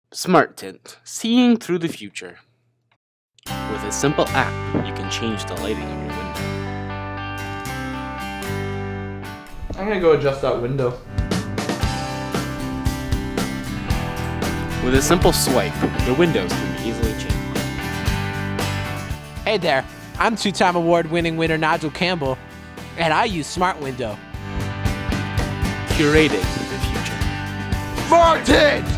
Smartint, seeing through the future. With a simple app, you can change the lighting of your window. I'm gonna go adjust that window. With a simple swipe, your windows can be easily changed. Hey there, I'm two-time award-winning winner Nigel Campbell, and I use Smart Window. Curated the future. Smartint!